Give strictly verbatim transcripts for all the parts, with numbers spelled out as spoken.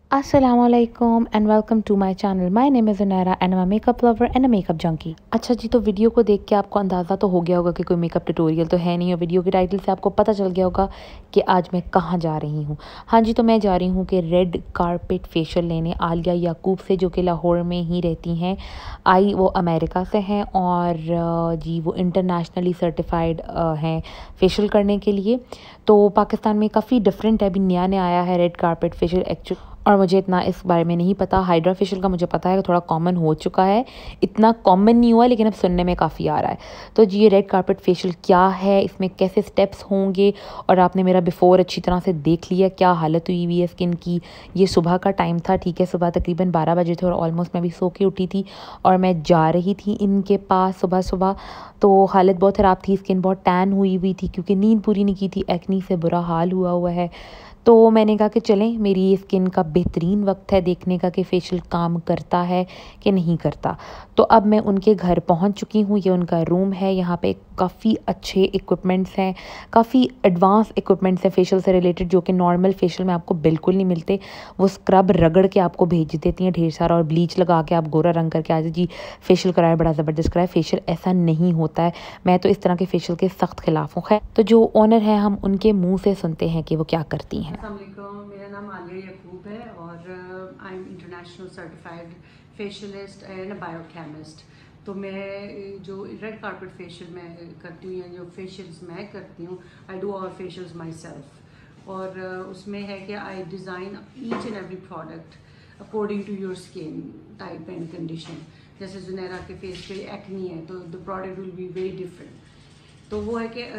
Assalamualaikum and welcome to my channel. My name is Unaira and I'm a makeup lover and a makeup junkie. अच्छा जी, तो video को देख के आपको अंदाज़ा तो हो गया होगा कि कोई मेकअप ट्यूटोरियल तो है नहीं, और वीडियो के टाइटल से आपको पता चल गया होगा कि आज मैं कहाँ जा रही हूँ। हाँ जी, तो मैं जा रही हूँ कि रेड कारपेट फेशियल लेने आलिया याकूब से, जो कि लाहौर में ही रहती हैं। आई वो अमेरिका से हैं और जी वो इंटरनेशनली सर्टिफाइड हैं फेशियल करने के लिए। तो पाकिस्तान में काफ़ी डिफरेंट है, अभी नया नया आया है रेड कारपेट फेशियल एक्चुअल, और मुझे इतना इस बारे में नहीं पता। हाइड्रा फेशियल का मुझे पता है कि थोड़ा कॉमन हो चुका है, इतना कॉमन नहीं हुआ लेकिन अब सुनने में काफ़ी आ रहा है। तो जी ये रेड कारपेट फेशियल क्या है, इसमें कैसे स्टेप्स होंगे, और आपने मेरा बिफ़ोर अच्छी तरह से देख लिया क्या हालत हुई हुई है स्किन की। ये सुबह का टाइम था, ठीक है, सुबह तकरीबन बारह बजे थे और ऑलमोस्ट मैं भी सो के उठी थी और मैं जा रही थी इनके पास सुबह सुबह। तो हालत बहुत ख़राब थी, स्किन बहुत टैन हुई हुई थी क्योंकि नींद पूरी नहीं की थी, एक्नी से बुरा हाल हुआ हुआ है। तो मैंने कहा कि चलें, मेरी स्किन का बेहतरीन वक्त है देखने का कि फेशियल काम करता है कि नहीं करता। तो अब मैं उनके घर पहुंच चुकी हूं, ये उनका रूम है। यहाँ पे काफ़ी अच्छे इक्विपमेंट्स हैं, काफ़ी एडवांस इक्विपमेंट्स हैं फेशियल से रिलेटेड, जो कि नॉर्मल फेशियल में आपको बिल्कुल नहीं मिलते। वो स्क्रब रगड़ के आपको भेज देती हैं ढेर सारा, और ब्लीच लगा के आप गोरा रंग करके आज जी फेशियल कराए, बड़ा ज़बरदस्त कराए। फेशियल ऐसा नहीं होता है, मैं तो इस तरह के फेशियल के सख्त खिलाफ हूँ। खैर, तो जो ओनर है हम उनके मुँह से सुनते हैं कि वो क्या करती हैं। अस्सलाम वालेकुम, मेरा नाम आलिया याकूब है और I am international certified facialist and biochemist. तो मैं जो रेड कारपेट फेशियल मैं करती हूँ या जो फेशियल्स मैं करती हूँ, I do all facials myself. और उसमें है कि I design each and every product according to your skin type and condition. जैसे जुनैरा के फेस पे एक्नी है तो the product will be very different. तो वो है कि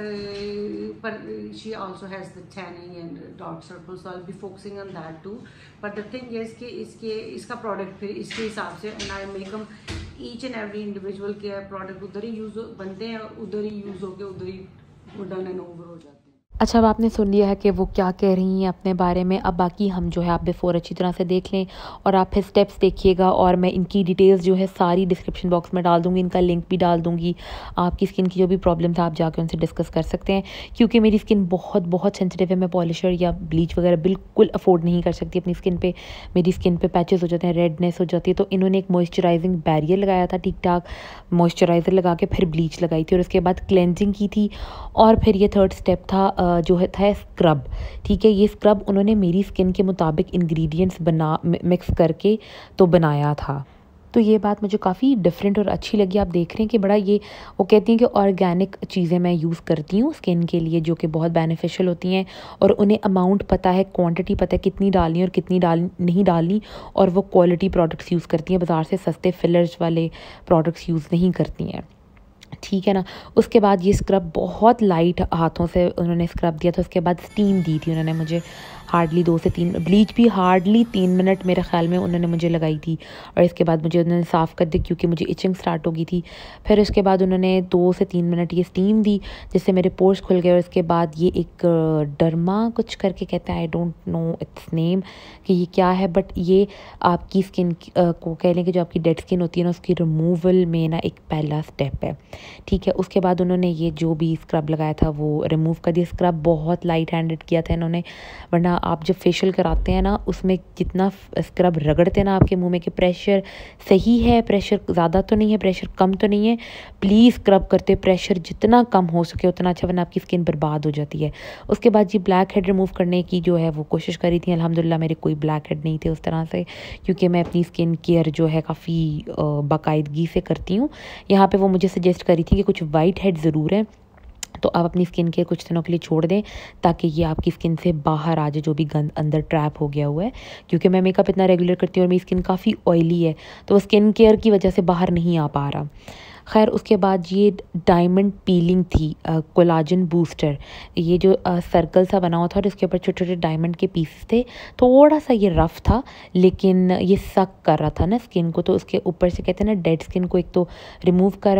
पर she also has the tanning and dark circle, so I will be focusing on that too. But the thing is कि इसके इसका प्रोडक्ट फिर इसके हिसाब से, and I make M each and every individual के प्रोडक्ट उधर ही यूज़ बनते हैं और उधर ही यूज़ होके उधर ही वो डन एंड ओवर हो जाते हैं। अच्छा, अब आपने सुन लिया है कि वो क्या कह रही हैं अपने बारे में। अब बाकी हम जो है आप बिफ़ोर अच्छी तरह से देख लें और आप फिर स्टेप्स देखिएगा, और मैं इनकी डिटेल्स जो है सारी डिस्क्रिप्शन बॉक्स में डाल दूँगी, इनका लिंक भी डाल दूँगी। आपकी स्किन की जो भी प्रॉब्लम्स आप जाके उनसे डिस्कस कर सकते हैं, क्योंकि मेरी स्किन बहुत बहुत सेंसिटिव है। मैं पॉलिशर या ब्लीच वगैरह बिल्कुल अफोर्ड नहीं कर सकती अपनी स्किन पर। मेरी स्किन पर पैचेस हो जाते हैं, रेडनेस हो जाती है। तो इन्होंने एक मॉइस्चराइजिंग बैरियर लगाया था, ठीक ठाक मॉइस्चराइज़र लगा के फिर ब्लीच लगाई थी और उसके बाद क्लेंजिंग की थी, और फिर ये थर्ड स्टेप था जो है था स्क्रब। ठीक है, ये स्क्रब उन्होंने मेरी स्किन के मुताबिक इंग्रेडिएंट्स बना मिक्स करके तो बनाया था। तो ये बात मुझे काफ़ी डिफरेंट और अच्छी लगी। आप देख रहे हैं कि बड़ा ये वो कहती हैं कि ऑर्गेनिक चीज़ें मैं यूज़ करती हूँ स्किन के लिए, जो कि बहुत बेनिफिशियल होती हैं, और उन्हें अमाउंट पता है, क्वांटिटी पता है कितनी डालनी है और कितनी डाल नहीं डालनी, और वो क्वालिटी प्रोडक्ट्स यूज़ करती हैं, बाज़ार से सस्ते फिलर्स वाले प्रोडक्ट्स यूज़ नहीं करती हैं। ठीक है ना। उसके बाद ये स्क्रब बहुत लाइट हाथों से उन्होंने स्क्रब दिया था, उसके बाद स्टीम दी थी उन्होंने मुझे हार्डली दो से तीन, ब्लीच भी हार्डली तीन मिनट मेरे ख्याल में उन्होंने मुझे लगाई थी, और इसके बाद मुझे उन्होंने साफ़ कर दी क्योंकि मुझे इचिंग स्टार्ट हो गई थी। फिर उसके बाद उन्होंने दो से तीन मिनट ये स्टीम दी जिससे मेरे पोर्स खुल गए, और इसके बाद ये एक डर्मा कुछ करके कहते हैं, I don't know its name कि ये क्या है, बट ये आपकी स्किन को कह लें कि जो आपकी डेड स्किन होती है ना, उसकी रिमूवल में ना एक पहला स्टेप है। ठीक है, उसके बाद उन्होंने ये जो भी स्क्रब लगाया था वो रिमूव कर दिया। स्क्रब बहुत लाइट हैंडेड किया था इन्होंने, वरना आप जब फेशियल कराते हैं ना उसमें जितना स्क्रब रगड़ते हैं ना आपके मुंह में कि प्रेशर सही है, प्रेशर ज़्यादा तो नहीं है, प्रेशर कम तो नहीं है, प्लीज़ स्क्रब करते प्रेशर जितना कम हो सके उतना अच्छा, वरना आपकी स्किन बर्बाद हो जाती है। उसके बाद जी ब्लैक हेड रिमूव करने की जो है वो कोशिश करी थी, अल्हम्दुलिल्लाह मेरे कोई ब्लैक हेड नहीं थे उस तरह से, क्योंकि मैं अपनी स्किन केयर जो है काफ़ी बाकायदगी से करती हूँ। यहाँ पर वो मुझे सजेस्ट करी थी कि कुछ वाइट हेड ज़रूर है, तो आप अपनी स्किन के कुछ दिनों के लिए छोड़ दें ताकि ये आपकी स्किन से बाहर आ जाए जो भी गंद अंदर ट्रैप हो गया हुआ है। क्योंकि मैं मेकअप इतना रेगुलर करती हूँ और मेरी स्किन काफ़ी ऑयली है, तो वो स्किन केयर की वजह से बाहर नहीं आ पा रहा। खैर, उसके बाद ये डायमंड पीलिंग थी, कोलाजन बूस्टर, ये जो सर्कल सा बना हुआ था और इसके ऊपर छोटे छोटे डायमंड के पीसेस थे। थोड़ा सा ये रफ़ था लेकिन ये सक कर रहा था ना स्किन को, तो उसके ऊपर से कहते हैं ना डेड स्किन को एक तो रिमूव कर और आप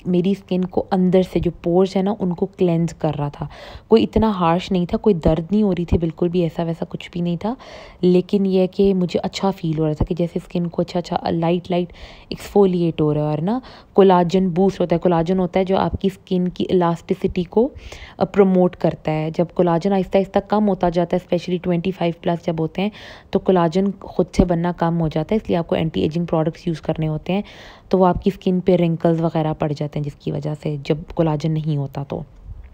मेरी स्किन को अंदर से जो पोर्स है ना उनको क्लेंज कर रहा था। कोई इतना हार्श नहीं था, कोई दर्द नहीं हो रही थी, बिल्कुल भी ऐसा वैसा कुछ भी नहीं था। लेकिन यह कि मुझे अच्छा फील हो रहा था कि जैसे स्किन को अच्छा अच्छा लाइट लाइट एक्सफोलिएट हो रहा है। और ना कोलाजन बूस्ट होता है। कोलाजन होता है जो आपकी स्किन की इलास्टिसिटी को प्रमोट करता है। जब कोलाजन आहिस्ता आहिस्ता कम होता जाता है, स्पेशली ट्वेंटी फाइव प्लस जब होते हैं, तो कोलाजन खुद से बनना कम हो जाता है। इसलिए आपको एंटी एजिंग प्रोडक्ट्स यूज़ करने होते हैं। तो वो आपकी स्किन पे रिंकल्स वगैरह पड़ जाते हैं जिसकी वजह से, जब कोलाजन नहीं होता तो,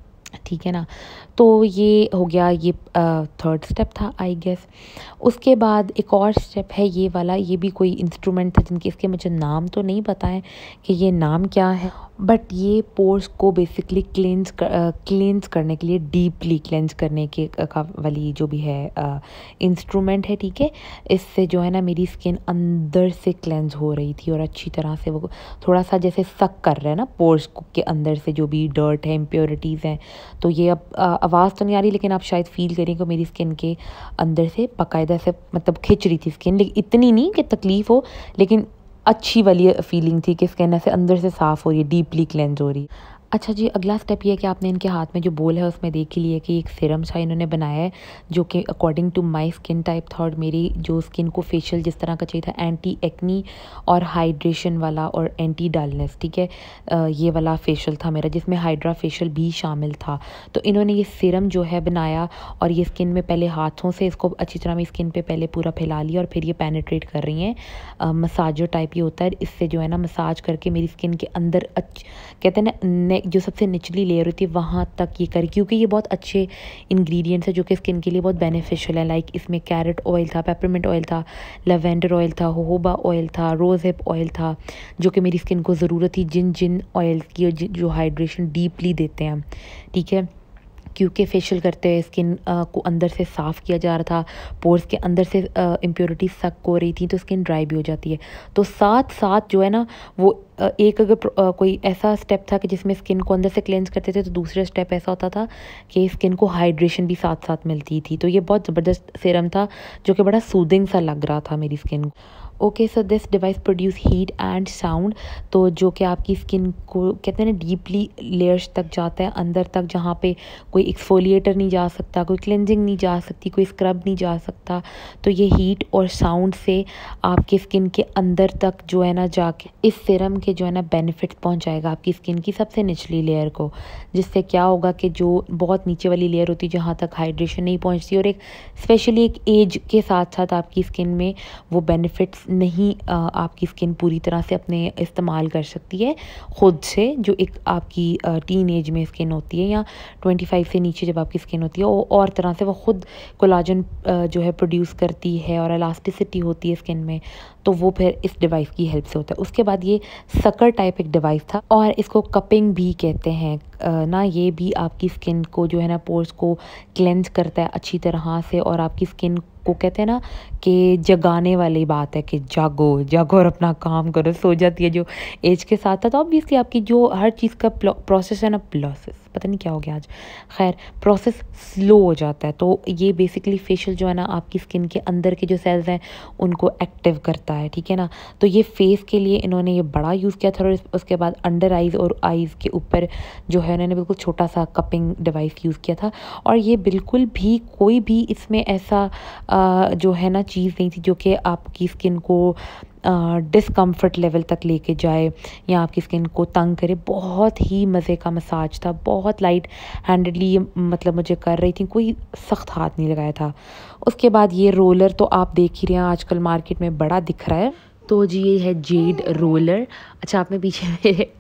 ठीक है ना। तो ये हो गया, ये थर्ड स्टेप था आई गेस। उसके बाद एक और स्टेप है ये वाला। ये भी कोई इंस्ट्रूमेंट था जिनके इसके मुझे नाम तो नहीं पता है कि ये नाम क्या है, बट ये पोर्स को बेसिकली क्लेंज कर, क्लेंज करने के लिए, डीपली क्लेंज करने के का वाली जो भी है इंस्ट्रूमेंट है, ठीक है। इससे जो है ना मेरी स्किन अंदर से क्लेंज हो रही थी और अच्छी तरह से वो थोड़ा सा जैसे सक कर रहा है ना पोर्स के अंदर से जो भी डर्ट है, इम्प्योरिटीज़ हैं। तो ये अब आवाज़ तो नहीं आ रही, लेकिन आप शायद फील करें कि मेरी स्किन के अंदर से बाकायदा से मतलब खिंच रही थी स्किन, लेकिन इतनी नहीं कि तकलीफ़ हो, लेकिन अच्छी वाली फीलिंग थी कि स्किन ऐसे अंदर से साफ़ हो रही है, डीपली क्लेंज हो रही है। अच्छा जी, अगला स्टेप ये है कि आपने इनके हाथ में जो बोल है उसमें देख ही लिया कि एक सीरम सा इन्होंने बनाया है जो कि according to my skin type था, और मेरी जो स्किन को फेशियल जिस तरह का चाहिए था, एंटी एक्नी और हाइड्रेशन वाला और एंटी डलनेस, ठीक है, ये वाला फेशियल था मेरा, जिसमें हाइड्रा फेशियल भी शामिल था। तो इन्होंने ये सीरम जो है बनाया और ये स्किन में पहले हाथों से इसको अच्छी तरह मेरी स्किन पे पहले पूरा फैला लिया और फिर ये पेनिट्रेट कर रही हैं। मसाजर टाइप ये होता है, इससे जो है ना मसाज करके मेरी स्किन के अंदर अच्छ कहते हैं ना जो सबसे निचली लेयर होती है वहाँ तक ये करी, क्योंकि ये बहुत अच्छे इंग्रेडिएंट्स है जो कि स्किन के लिए बहुत बेनिफिशियल है। लाइक इसमें कैरेट ऑयल था, पेपरमिंट ऑयल था, लेवेंडर ऑयल था, होहोबा ऑयल था, रोज़ हिप ऑयल था, जो कि मेरी स्किन को ज़रूरत थी, जिन जिन ऑयल की जो हाइड्रेशन डीपली देते हैं, ठीक है। क्योंकि फेशियल करते हैं स्किन को अंदर से साफ़ किया जा रहा था, पोर्स के अंदर से इम्प्योरिटी सक हो रही थी, तो स्किन ड्राई भी हो जाती है। तो साथ साथ जो है ना वो एक अगर कोई ऐसा स्टेप था कि जिसमें स्किन को अंदर से क्लेंज करते थे, तो दूसरा स्टेप ऐसा होता था कि स्किन को हाइड्रेशन भी साथ साथ मिलती थी। तो ये बहुत ज़बरदस्त सीरम था जो कि बड़ा सूदिंग सा लग रहा था मेरी स्किन को। Okay, so this device produce heat and sound, तो जो कि आपकी स्किन को कहते हैं ना डीपली लेयर्स तक जाता है, अंदर तक, जहाँ पे कोई एक्सफोलिएटर नहीं जा सकता, कोई क्लेंजिंग नहीं जा सकती, कोई स्क्रब नहीं जा सकता। तो ये हीट और साउंड से आपकी स्किन के अंदर तक जो है ना जाके इस सीरम के जो है ना बेनिफिट्स पहुंचाएगा आपकी स्किन की सबसे निचली लेयर को, जिससे क्या होगा कि जो बहुत नीचे वाली लेयर होती है जहाँ तक हाइड्रेशन नहीं पहुँचती, और एक स्पेशली एक एज के साथ साथ आपकी स्किन में वो बेनिफिट्स नहीं आ, आपकी स्किन पूरी तरह से अपने इस्तेमाल कर सकती है ख़ुद से, जो एक आपकी टीन एज में स्किन होती है या ट्वेंटी फाइव से नीचे जब आपकी स्किन होती है, वो और तरह से वो ख़ुद कोलाजन जो है प्रोड्यूस करती है और इलास्टिसिटी होती है स्किन में। तो वो फिर इस डिवाइस की हेल्प से होता है। उसके बाद ये सकर टाइप एक डिवाइस था, और इसको कपिंग भी कहते हैं ना। ये भी आपकी स्किन को जो है ना पोर्स को क्लेंज करता है अच्छी तरह से, और आपकी स्किन को कहते हैं ना कि जगाने वाली बात है कि जागो जागो और अपना काम करो। सो जाती है जो एज के साथ था, तो ऑब्वियसली आपकी जो हर चीज़ का प्रोसेस है ना, प्रोसेस पता नहीं क्या हो गया आज, खैर प्रोसेस स्लो हो जाता है। तो ये बेसिकली फेशियल जो है ना आपकी स्किन के अंदर के जो सेल्स हैं उनको एक्टिव करता है, ठीक है ना। तो ये फेस के लिए इन्होंने ये बड़ा यूज़ किया था, और उसके बाद अंडर आइज़ और आइज़ के ऊपर जो है इन्होंने बिल्कुल छोटा सा कपिंग डिवाइस यूज़ किया था। और ये बिल्कुल भी कोई भी इसमें ऐसा आ, जो है ना चीज़ नहीं थी जो कि आपकी स्किन को डिस्कम्फर्ट लेवल तक लेके जाए या आपकी स्किन को तंग करे। बहुत ही मज़े का मसाज था, बहुत लाइट हैंडेडली मतलब मुझे कर रही थी, कोई सख्त हाथ नहीं लगाया था। उसके बाद ये रोलर तो आप देख ही रहे हैं, आजकल मार्केट में बड़ा दिख रहा है। तो जी ये है जेड रोलर। अच्छा, आपने पीछे मेरे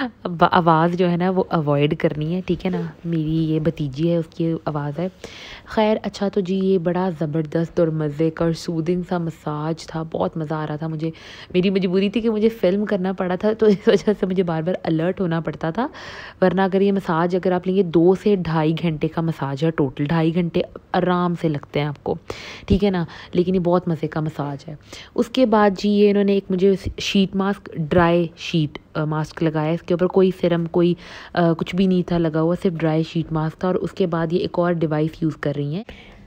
आवाज़ जो है ना वो अवॉइड करनी है, ठीक है ना, मेरी ये भतीजी है उसकी आवाज़ है। खैर अच्छा, तो जी ये बड़ा ज़बरदस्त और मज़े का और सूदिंग सा मसाज था, बहुत मज़ा आ रहा था मुझे। मेरी मजबूरी थी कि मुझे फ़िल्म करना पड़ा था, तो इस वजह से मुझे बार बार अलर्ट होना पड़ता था, वरना अगर ये मसाज अगर आप लेंगे दो से ढाई घंटे का मसाज है, टोटल ढाई घंटे आराम से लगते हैं आपको, ठीक है ना। लेकिन ये बहुत मज़े का मसाज है। उसके बाद जी ये इन्होंने एक मुझे sheet mask, dry sheet mask लगाया, इसके ऊपर कोई सीरम कोई आ, कुछ भी नहीं था लगा हुआ, सिर्फ ड्राई शीट मास्क था। और उसके बाद ये एक और डिवाइस यूज़ कर रही हैं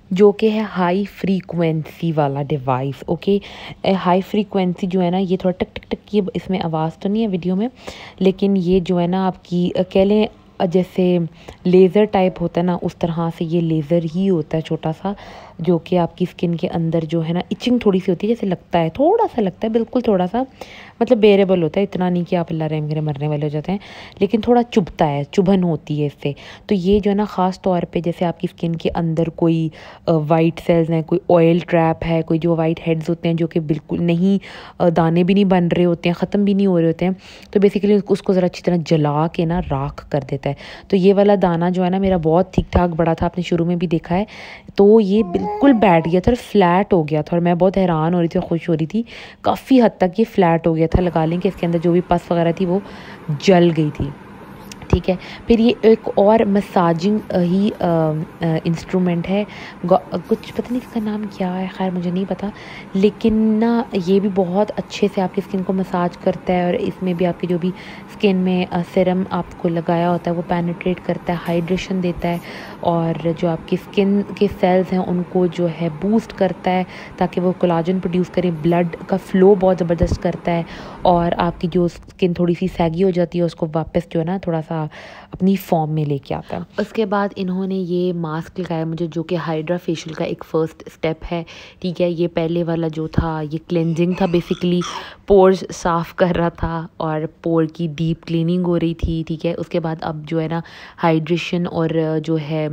जो कि है हाई फ्रीक्वेंसी वाला डिवाइस। ओके, हाई फ्रीक्वेंसी जो है ना, ये थोड़ा टक टक टक की इसमें आवाज़ तो नहीं है वीडियो में, लेकिन ये जो है ना आपकी कह लें जैसे लेज़र टाइप होता है ना, उस तरह से ये लेज़र ही होता है छोटा सा, जो कि आपकी स्किन के अंदर जो है ना इचिंग थोड़ी सी होती है, जैसे लगता है थोड़ा सा लगता है, बिल्कुल थोड़ा सा, मतलब बेरेबल होता है, इतना नहीं कि आप अल्लाह रहम करे मरने वाले हो जाते हैं, लेकिन थोड़ा चुभता है, चुभन होती है इससे। तो ये जो है ना ख़ास तौर पे जैसे आपकी स्किन के अंदर कोई वाइट सेल्स हैं, कोई ऑयल ट्रैप है, कोई जो वाइट हेड्स होते हैं जो कि बिल्कुल नहीं अ, दाने भी नहीं बन रहे होते हैं, ख़त्म भी नहीं हो रहे होते हैं, तो बेसिकली उसको ज़रा अच्छी तरह जला के ना राख कर देता है। तो ये वाला दाना जो है ना मेरा बहुत ठीक ठाक बड़ा था, आपने शुरू में भी देखा है, तो ये बिल्कुल बैठ गया था और फ्लैट हो गया था, और मैं बहुत हैरान हो रही थी और खुश हो रही थी, काफ़ी हद तक ये फ्लैट हो गया था। लगा लें कि इसके अंदर जो भी पस वगैरह थी वो जल गई थी। ठीक है, फिर ये एक और मसाजिंग ही इंस्ट्रूमेंट है, कुछ पता नहीं इसका नाम क्या है, खैर मुझे नहीं पता, लेकिन ना ये भी बहुत अच्छे से आपकी स्किन को मसाज करता है, और इसमें भी आपकी जो भी स्किन में सीरम आपको लगाया होता है वो पेनिट्रेट करता है, हाइड्रेशन देता है, और जो आपकी स्किन के सेल्स हैं उनको जो है बूस्ट करता है ताकि वो कोलाजन प्रोड्यूस करें, ब्लड का फ़्लो बहुत ज़बरदस्त करता है, और आपकी जो स्किन थोड़ी सी सैगी हो जाती है उसको वापस जो है ना थोड़ा सा अपनी फॉर्म में लेके आता है। उसके बाद इन्होंने ये मास्क लगाया मुझे, जो कि हाइड्रा फेशियल का एक फ़र्स्ट स्टेप है। ठीक है, ये पहले वाला जो था ये क्लेंजिंग था, बेसिकली पोर्स साफ़ कर रहा था और पोर की डीप क्लीनिंग हो रही थी। ठीक है, उसके बाद अब जो है ना हाइड्रेशन और जो है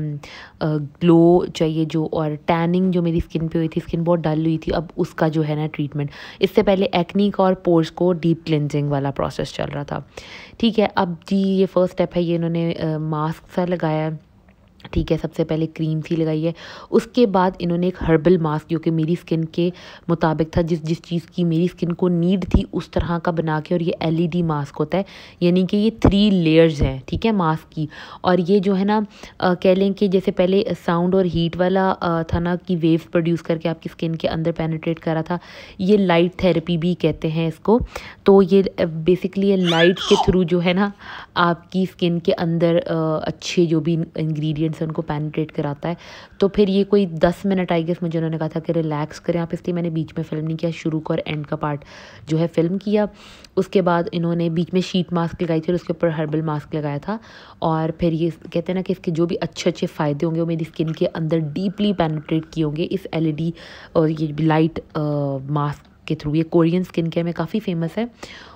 ग्लो चाहिए जो, और टैनिंग जो मेरी स्किन पे हुई थी, स्किन बहुत डल हुई थी, अब उसका जो है ना ट्रीटमेंट। इससे पहले एक्नी का और पोर्स को डीप क्लेंजिंग वाला प्रोसेस चल रहा था। ठीक है, अब जी ये फर्स्ट स्टेप है, ये इन्होंने मास्क सा लगाया है। ठीक है, सबसे पहले क्रीम सी लगाई है, उसके बाद इन्होंने एक हर्बल मास्क जो कि मेरी स्किन के मुताबिक था, जिस जिस चीज़ की मेरी स्किन को नीड थी उस तरह का बना के, और ये एलईडी मास्क होता है, यानी कि ये थ्री लेयर्स हैं। ठीक है, मास्क की, और ये जो है ना आ, कह लें कि जैसे पहले साउंड और हीट वाला आ, था ना कि वेव्स प्रोड्यूस करके आपकी स्किन के अंदर पेनिट्रेट कर रहा था, ये लाइट थेरेपी भी कहते हैं इसको। तो ये बेसिकली ये लाइट के थ्रू जो है ना आपकी स्किन के अंदर आ, अच्छे जो भी इंग्रेडिएंट्स से उनको पेनिट्रेट कराता है। तो फिर ये कोई दस मिनट आई गेस मुझे उन्होंने कहा था कि रिलैक्स करें आप, इसलिए मैंने बीच में फ़िल्म नहीं किया, शुरू का और एंड का पार्ट जो है फ़िल्म किया। उसके बाद इन्होंने बीच में शीट मास्क लगाई थी और उसके ऊपर हर्बल मास्क लगाया था, और फिर ये कहते हैं ना कि इसके जो भी अच्छे अच्छे फ़ायदे होंगे वो मेरी स्किन के अंदर डीपली पेनिट्रेट किए होंगे इस एलईडी और ये लाइट मास्क के थ्रू। ये कोरियन स्किन केयर में काफ़ी फेमस है,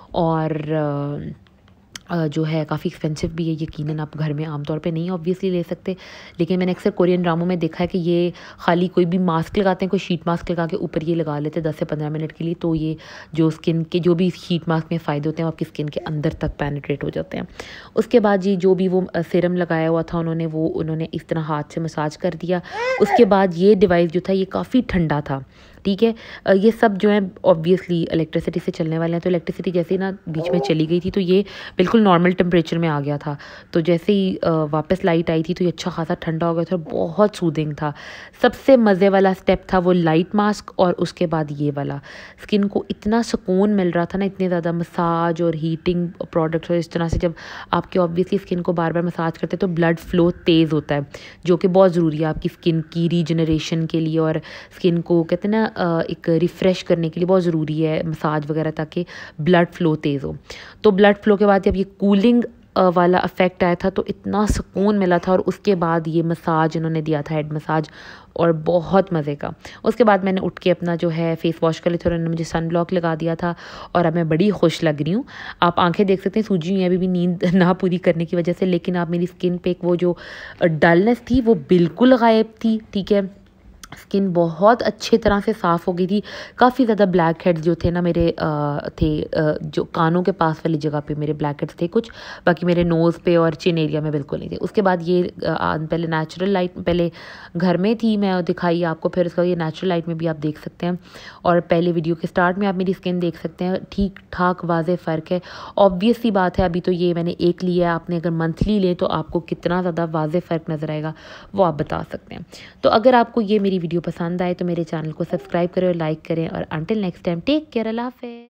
और जो है काफ़ी एक्सपेंसिव भी है, यकीनन आप घर में आमतौर पे नहीं ऑब्वियसली ले सकते, लेकिन मैंने अक्सर कोरियन ड्रामों में देखा है कि ये खाली कोई भी मास्क लगाते हैं, कोई शीट मास्क लगा के ऊपर ये लगा लेते हैं दस से पंद्रह मिनट के लिए, तो ये जो स्किन के जो भी शीट मास्क में फ़ायदे होते हैं वो आपकी स्किन के अंदर तक पेनिट्रेट हो जाते हैं। उसके बाद जी जो भी वो सीरम लगाया हुआ था उन्होंने वो उन्होंने इस तरह हाथ से मसाज कर दिया। उसके बाद ये डिवाइस जो था ये काफ़ी ठंडा था। ठीक है, ये सब जो है ऑब्वियसली इलेक्ट्रिसिटी से चलने वाले हैं, तो इलेक्ट्रिसिटी जैसे ही ना बीच में चली गई थी तो ये बिल्कुल नॉर्मल टेम्परेचर में आ गया था, तो जैसे ही वापस लाइट आई थी तो ये अच्छा खासा ठंडा हो गया था, बहुत सूदिंग था। सबसे मज़े वाला स्टेप था वो लाइट मास्क, और उसके बाद ये वाला, स्किन को इतना सुकून मिल रहा था ना, इतने ज़्यादा मसाज और हीटिंग प्रोडक्ट्स, और इस तरह से जब आपके ऑब्वियसली स्किन को बार बार मसाज करते हैं तो ब्लड फ्लो तेज़ होता है, जो कि बहुत ज़रूरी है आपकी स्किन की रीजनरेशन के लिए, और स्किन को कहते हैं ना एक रिफ़्रेश करने के लिए बहुत ज़रूरी है मसाज वगैरह, ताकि ब्लड फ़्लो तेज़ हो। तो ब्लड फ़्लो के बाद जब ये कूलिंग वाला इफ़ेक्ट आया था तो इतना सुकून मिला था, और उसके बाद ये मसाज इन्होंने दिया था, हेड मसाज, और बहुत मज़े का। उसके बाद मैंने उठ के अपना जो है फेस वॉश कर लिया था, उन्होंने मुझे सन ब्लॉक लगा दिया था, और अब मैं बड़ी खुश लग रही हूँ। आप आंखें देख सकते हैं सूजी हुई हैं अभी भी नींद ना पूरी करने की वजह से, लेकिन आप मेरी स्किन पे एक वो जो डलनेस थी वो बिल्कुल गायब थी। ठीक है, स्किन बहुत अच्छे तरह से साफ़ हो गई थी, काफ़ी ज़्यादा ब्लैक हेड्स जो थे ना मेरे आ, थे आ, जो कानों के पास वाली जगह पे मेरे ब्लैक हेड्स थे कुछ, बाकी मेरे नोज़ पे और चिन एरिया में बिल्कुल नहीं थे। उसके बाद ये आ, पहले नेचुरल लाइट पहले घर में थी, मैं दिखाई आपको, फिर उसका ये नेचुरल लाइट में भी आप देख सकते हैं, और पहले वीडियो के स्टार्ट में आप मेरी स्किन देख सकते हैं, ठीक ठाक वाज़े फ़र्क है। ऑब्वियस सी बात है, अभी तो ये मैंने एक लिया है, आपने अगर मंथली लें तो आपको कितना ज़्यादा वाज़े फ़र्क नज़र आएगा वो आप बता सकते हैं। तो अगर आपको ये मेरी वीडियो पसंद आए तो मेरे चैनल को सब्सक्राइब करें और लाइक करें, और until next time take care, Allah हाफ़िज़।